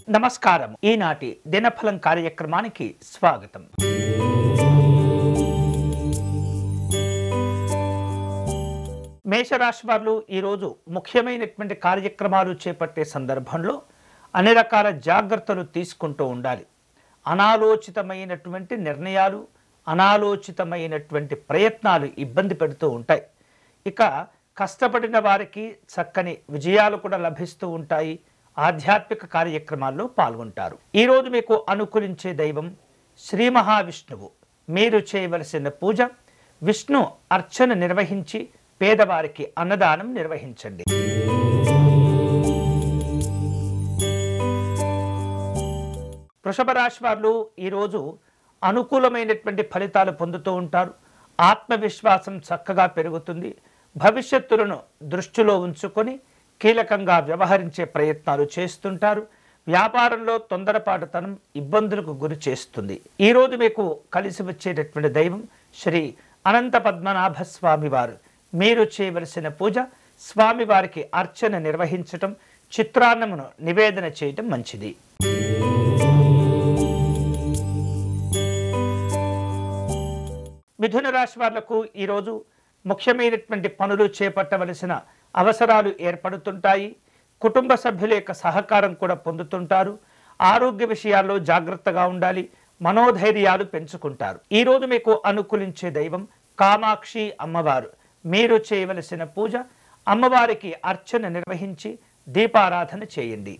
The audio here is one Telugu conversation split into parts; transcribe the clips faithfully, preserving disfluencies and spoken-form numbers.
నమస్కారం. ఈనాటి దినఫలం కార్యక్రమానికి స్వాగతం. మేషరాశి వారు ఈరోజు ముఖ్యమైనటువంటి కార్యక్రమాలు చేపట్టే సందర్భంలో అన్ని రకాల జాగ్రత్తలు తీసుకుంటూ ఉండాలి. అనాలోచితమైనటువంటి నిర్ణయాలు, అనాలోచితమైనటువంటి ప్రయత్నాలు ఇబ్బంది పెడుతూ ఉంటాయి. ఇక కష్టపడిన వారికి చక్కని విజయాలు కూడా లభిస్తూ ఉంటాయి. ఆధ్యాత్మిక కార్యక్రమాల్లో పాల్గొంటారు. ఈరోజు మీకు అనుకూలించే దైవం శ్రీ మహావిష్ణువు. మీరు చేయవలసిన పూజ విష్ణు అర్చన నిర్వహించి పేదవారికి అన్నదానం నిర్వహించండి. వృషభ రాశి వారు ఈరోజు అనుకూలమైనటువంటి ఫలితాలు పొందుతూ ఉంటారు. ఆత్మవిశ్వాసం చక్కగా పెరుగుతుంది. భవిష్యత్తులను దృష్టిలో ఉంచుకొని కీలకంగా వ్యవహరించే ప్రయత్నాలు చేస్తుంటారు. వ్యాపారంలో తొందరపాటుతనం ఇబ్బందులకు గురి చేస్తుంది. ఈరోజు మీకు కలిసి వచ్చేటటువంటి దైవం శ్రీ అనంత పద్మనాభ స్వామి వారు. మీరు చేయవలసిన పూజ స్వామివారికి అర్చన నిర్వహించటం, చిత్రాన్నమును నివేదన చేయటం మంచిది. మిథున రాశి వాళ్లకు ఈరోజు ముఖ్యమైనటువంటి పనులు చేపట్టవలసిన అవసరాలు ఏర్పడుతుంటాయి. కుటుంబ సభ్యుల యొక్క సహకారం కూడా పొందుతుంటారు. ఆరోగ్య విషయాల్లో జాగ్రత్తగా ఉండాలి. మనోధైర్యాలు పెంచుకుంటారు. ఈరోజు మీకు అనుకూలించే దైవం కామాక్షి అమ్మవారు. మీరు చేయవలసిన పూజ అమ్మవారికి అర్చన నిర్వహించి దీపారాధన చేయండి.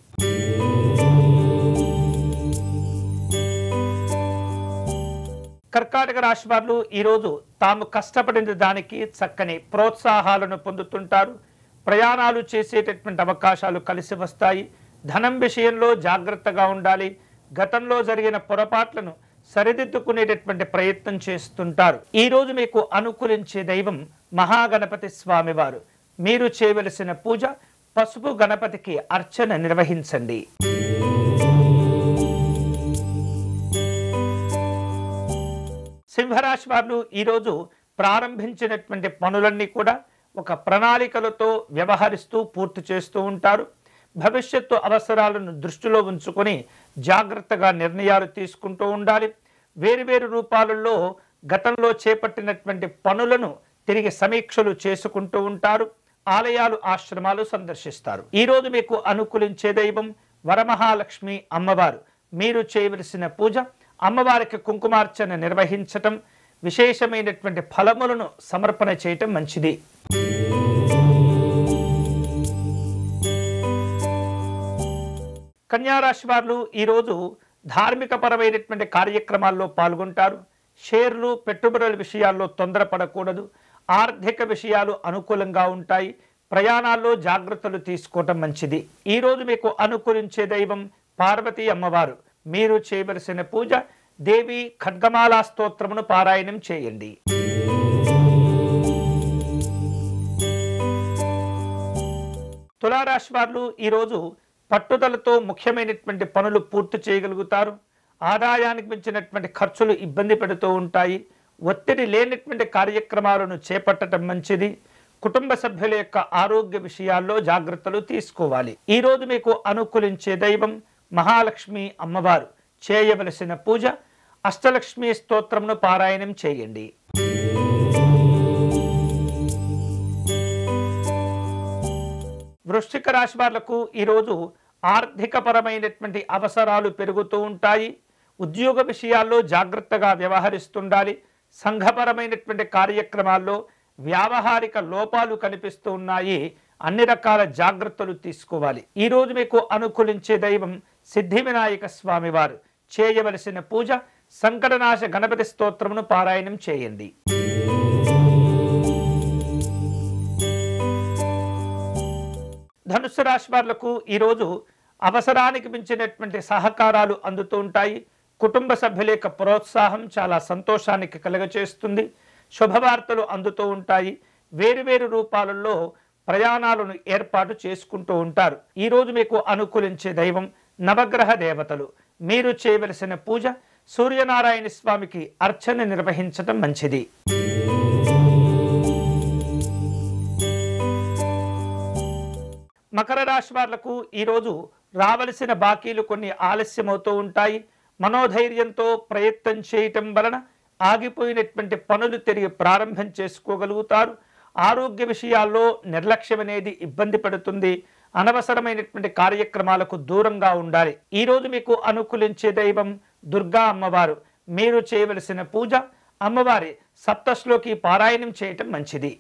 కర్కాటక రాశి వారు ఈరోజు తాము కష్టపడిన దానికి చక్కని ప్రోత్సాహాలను పొందుతుంటారు. ప్రయాణాలు చేసేటటువంటి అవకాశాలు కలిసి వస్తాయి. ధనం విషయంలో జాగ్రత్తగా ఉండాలి. గతంలో జరిగిన పొరపాట్లను సరిదిద్దుకునేటటువంటి ప్రయత్నం చేస్తుంటారు. ఈరోజు మీకు అనుకూలించే దైవం మహాగణపతి స్వామివారు. మీరు చేయవలసిన పూజ పసుపు గణపతికి అర్చన నిర్వహించండి. సింహరాశి వారు ఈరోజు ప్రారంభించినటువంటి పనులన్నీ కూడా ఒక ప్రణాళికలతో వ్యవహరిస్తూ పూర్తి చేస్తూ ఉంటారు. భవిష్యత్తు అవసరాలను దృష్టిలో ఉంచుకొని జాగ్రత్తగా నిర్ణయాలు తీసుకుంటూ ఉండాలి. వేరువేరు రూపాలలో గతంలో చేపట్టినటువంటి పనులను తిరిగి సమీక్షలు చేసుకుంటూ ఉంటారు. ఆలయాలు, ఆశ్రమాలు సందర్శిస్తారు. ఈరోజు మీకు అనుకూలించే దైవం వరమహాలక్ష్మి అమ్మవారు. మీరు చేయవలసిన పూజ అమ్మవారికి కుంకుమార్చన నిర్వహించటం, విశేషమైనటువంటి ఫలములను సమర్పణ చేయటం మంచిది. కన్యారాశి వారు ఈరోజు ధార్మిక పరమైనటువంటి కార్యక్రమాల్లో పాల్గొంటారు. షేర్లు, పెట్టుబడుల విషయాల్లో తొందరపడకూడదు. ఆర్థిక విషయాలు అనుకూలంగా ఉంటాయి. ప్రయాణాల్లో జాగ్రత్తలు తీసుకోవటం మంచిది. ఈరోజు మీకు అనుకూలించే దైవం పార్వతీ అమ్మవారు. మీరు చేయవలసిన పూజ దేవి ఖడ్గమాలా స్తోత్రమును పారాయణం చేయండి. తులారాశి వారు ఈరోజు పట్టుదలతో ముఖ్యమైనటువంటి పనులు పూర్తి చేయగలుగుతారు. ఆదాయానికి మించినటువంటి ఖర్చులు ఇబ్బంది పెడుతూ ఉంటాయి. ఒత్తిడి లేనటువంటి కార్యక్రమాలను చేపట్టడం మంచిది. కుటుంబ సభ్యుల యొక్క ఆరోగ్య విషయాల్లో జాగ్రత్తలు తీసుకోవాలి. ఈరోజు మీకు అనుకూలించే దైవం మహాలక్ష్మి అమ్మవారు. చేయవలసిన పూజ అష్టలక్ష్మి స్తోత్రమును పారాయణం చేయండి. వృశ్చిక రాశి వాళ్లకు ఈరోజు ఆర్థిక పరమైనటువంటి అవసరాలు పెరుగుతూ ఉంటాయి. ఉద్యోగ విషయాల్లో జాగ్రత్తగా వ్యవహరిస్తుండాలి. సంఘపరమైనటువంటి కార్యక్రమాల్లో వ్యావహారిక లోపాలు కనిపిస్తూ ఉన్నాయి. అన్ని రకాల జాగ్రత్తలు తీసుకోవాలి. ఈరోజు మీకు అనుకూలించే దైవం సిద్ధి వినాయక స్వామివారు. చేయవలసిన పూజ సంకటనాశ గణపతి స్తోత్రమును పారాయణం చేయండి. ధనుస్సు రాశి వాళ్లకు ఈరోజు అవసరానికి మించినటువంటి సహకారాలు అందుతూ ఉంటాయి. కుటుంబ సభ్యుల యొక్క ప్రోత్సాహం చాలా సంతోషానికి కలుగచేస్తుంది. శుభవార్తలు అందుతూ ఉంటాయి. వేరువేరు రూపాలలో ప్రయాణాలను ఏర్పాటు చేసుకుంటూ ఉంటారు. ఈరోజు మీకు అనుకూలించే దైవం నవగ్రహ దేవతలు. మీరు చేయవలసిన పూజ సూర్యనారాయణ స్వామికి అర్చన నిర్వహించడం మంచిది. మకర రాశి వాళ్లకు ఈరోజు రావలసిన బాకీలు కొన్ని ఆలస్యమవుతూ ఉంటాయి. మనోధైర్యంతో ప్రయత్నం చేయటం వలన ఆగిపోయినటువంటి పనులు తిరిగి ప్రారంభం చేసుకోగలుగుతారు. ఆరోగ్య విషయాల్లో నిర్లక్ష్యం అనేది ఇబ్బంది పడుతుంది. అనవసరమైనటువంటి కార్యక్రమాలకు దూరంగా ఉండాలి. ఈరోజు మీకు అనుకూలించే దైవం దుర్గా అమ్మవారు. మీరు చేయవలసిన పూజ అమ్మవారి సప్తశ్లోకి పారాయణం చేయటం మంచిది.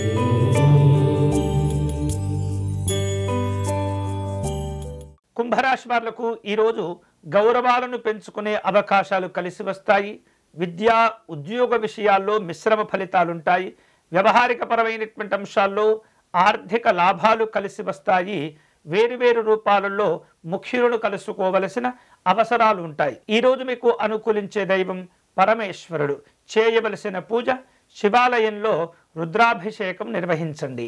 కుంభరాశి వాళ్లకు ఈరోజు గౌరవాలను పెంచుకునే అవకాశాలు కలిసి వస్తాయి. విద్యా ఉద్యోగ విషయాల్లో మిశ్రమ ఫలితాలుంటాయి. వ్యవహారిక పరమైనటువంటి అంశాల్లో ఆర్థిక లాభాలు కలిసి వస్తాయి. వేరువేరు రూపాలలో ముఖ్యులను కలుసుకోవలసిన అవసరాలు ఉంటాయి. ఈరోజు మీకు అనుకూలించే దైవం పరమేశ్వరుడు. చేయవలసిన పూజ శివాలయంలో రుద్రాభిషేకం నిర్వహించండి.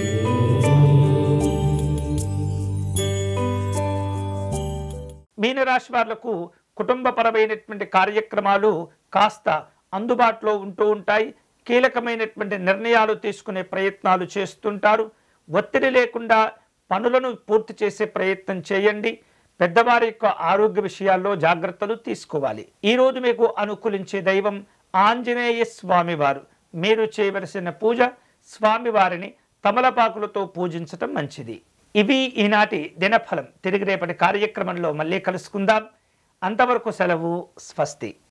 మీనరాశి వాళ్లకు కుటుంబపరమైనటువంటి కార్యక్రమాలు కాస్త అందుబాటులో ఉంటూ ఉంటాయి. కీలకమైనటువంటి నిర్ణయాలు తీసుకునే ప్రయత్నాలు చేస్తుంటారు. ఒత్తిడి లేకుండా పనులను పూర్తి చేసే ప్రయత్నం చేయండి. పెద్దవారి యొక్క ఆరోగ్య విషయాల్లో జాగ్రత్తలు తీసుకోవాలి. ఈరోజు మీకు అనుకూలించే దైవం ఆంజనేయ స్వామివారు. మీరు చేయవలసిన పూజ స్వామివారిని తమలపాకులతో పూజించటం మంచిది. ఇవి ఈనాటి దినఫలం. తిరిగి రేపటి కార్యక్రమంలో మళ్ళీ కలుసుకుందాం. అంతవరకు సెలవు. స్వస్తి.